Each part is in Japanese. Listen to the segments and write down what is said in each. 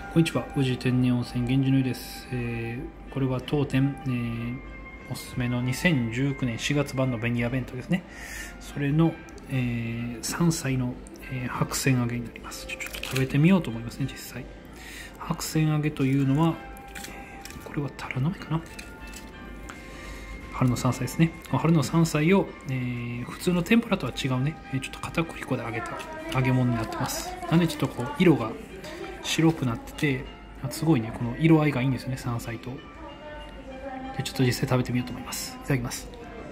こんにちは、宇治天然温泉源氏の湯です。これは当店、おすすめの2019年4月版のベニヤ弁当ですね。それの、3歳の、白線揚げになります。ちょっと食べてみようと思いますね、実際。白線揚げというのは、これはタラの芽かな。春の山菜ですね。春の山菜を、普通の天ぷらとは違うね、ちょっと片栗粉で揚げた揚げ物になってます。なんでちょっとこう色が白くなってて、すごいね、この色合いがいいんですよね、山菜と。でちょっと実際食べてみようと思います。いただきます。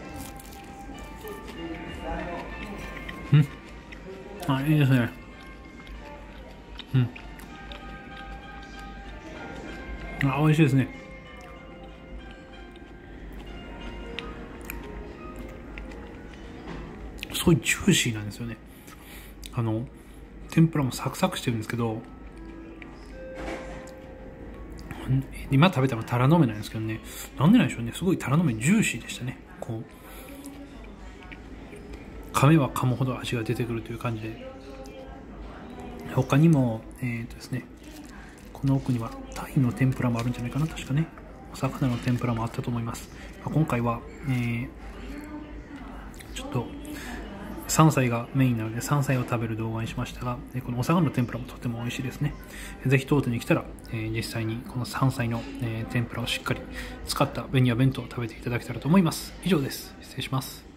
いいですね。美味しいですね。すごいジューシーなんですよね。天ぷらもサクサクしてるんですけど、今食べたのはタラの芽なんですけどね、なんでなんでしょうね、すごいタラの芽ジューシーでしたね。こう噛めば噛むほど味が出てくるという感じで、他にもですね、この奥にはタイの天ぷらもあるんじゃないかな、確かね。お魚の天ぷらもあったと思います。今回は、ちょっと山菜がメインなので山菜を食べる動画にしましたが、このお魚の天ぷらもとても美味しいですね。ぜひ当店に来たら、実際にこの山菜の、天ぷらをしっかり使ったベニヤ弁当を食べていただけたらと思います。以上です。失礼します。